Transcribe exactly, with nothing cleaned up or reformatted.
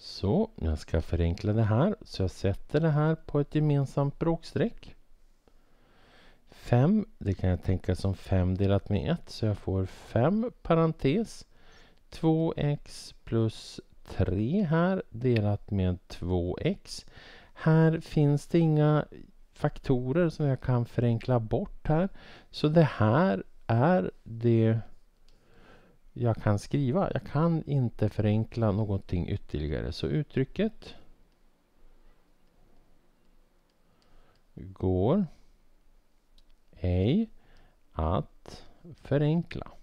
Så, jag ska förenkla det här. Så jag sätter det här på ett gemensamt bråkstreck. fem, det kan jag tänka som fem delat med ett. Så jag får fem parentes. två x plus tre här delat med två x. Här finns det inga faktorer som jag kan förenkla bort här. Så det här är det jag kan skriva. Jag kan inte förenkla någonting ytterligare. Så uttrycket går ej att förenkla.